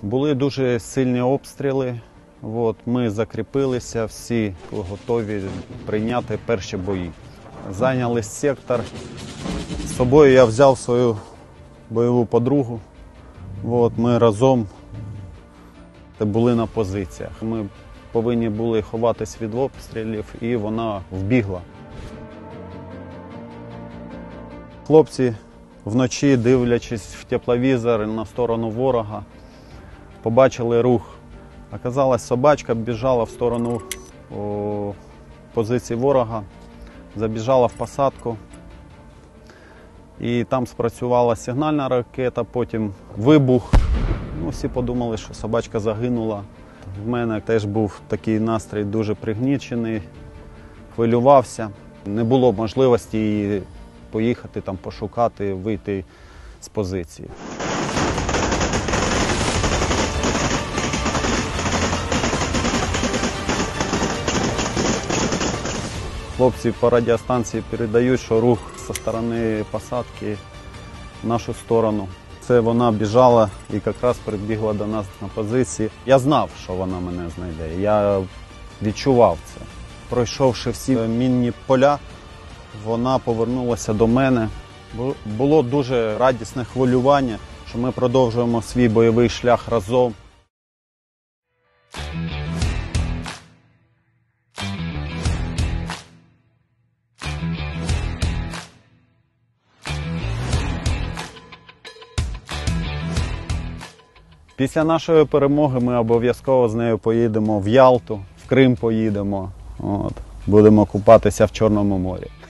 Були дуже сильні обстріли. Ми закріпилися, всі готові прийняти перші бої. Зайняли сектор. З собою я взяв свою бойову подругу. Ми разом були на позиціях. Ми повинні були ховатись від обстрілів, і вона вбігла. Хлопці вночі, дивлячись в тепловізор на сторону ворога, побачили рух. Оказалось, собачка біжала в сторону позиції ворога, забіжала в посадку. І там спрацювала сигнальна ракета, потім вибух. Всі подумали, що собачка загинула. В мене теж був такий настрій дуже пригнічений, хвилювався. Не було можливості її поїхати, пошукати, вийти з позиції. Хлопці по радіостанції передають, що рух зі сторони посадки в нашу сторону. Це вона біжала і якраз прибігла до нас на позиції. Я знав, що вона мене знайде, я відчував це. Пройшовши всі мінні поля, вона повернулася до мене. Було дуже радісне хвилювання, що ми продовжуємо свій бойовий шлях разом. Після нашої перемоги ми обов'язково з нею поїдемо в Ялту, в Крим поїдемо. Будемо купатися в Чорному морі.